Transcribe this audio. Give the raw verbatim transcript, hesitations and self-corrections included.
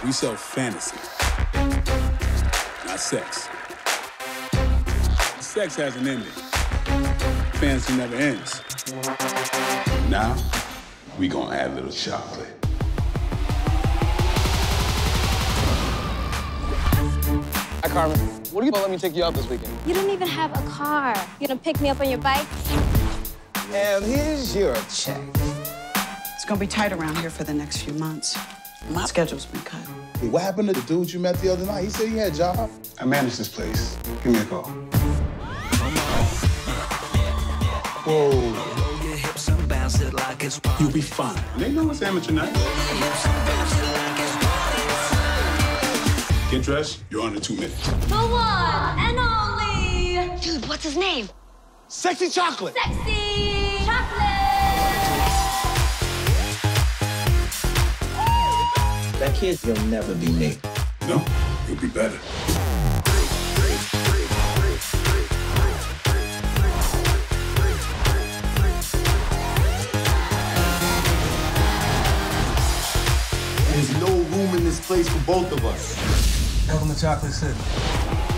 We sell fantasy, not sex. Sex has an ending. Fantasy never ends. Now, we gonna add a little chocolate. Hi, Carmen. What do you want to let me take you out this weekend? You don't even have a car. You gonna pick me up on your bike? And here's your check. It's gonna be tight around here for the next few months. My schedule's been cut. Hey, what happened to the dude you met the other night? He said he had a job. I manage this place. Give me a call. Whoa. You'll be fine. They know it's amateur night. Get dressed. You're on in two minutes. The one and only. Dude, what's his name? Sexy Chocolate. Sexy Chocolate. That kid, he'll never be me. No, you'll be better. There's no room in this place for both of us. Welcome to Chocolate City.